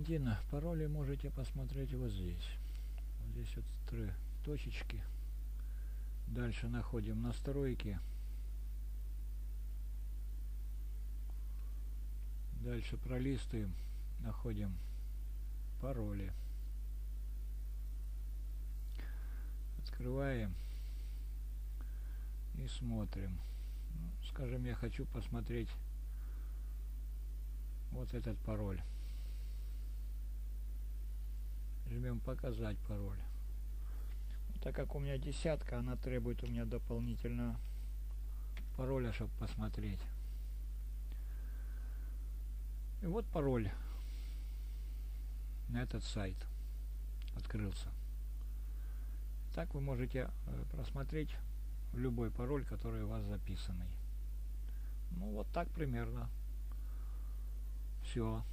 один. Пароли можете посмотреть вот здесь. Вот здесь вот 3 точечки. Дальше находим настройки. Дальше пролистываем, находим пароли. Открываем и смотрим. Ну, скажем, я хочу посмотреть вот этот пароль. Жмем показать пароль. Так как у меня десятка, она требует у меня дополнительного пароля, чтобы посмотреть. И вот пароль на этот сайт открылся. Так вы можете просмотреть любой пароль, который у вас записанный. Ну вот так примерно. Все.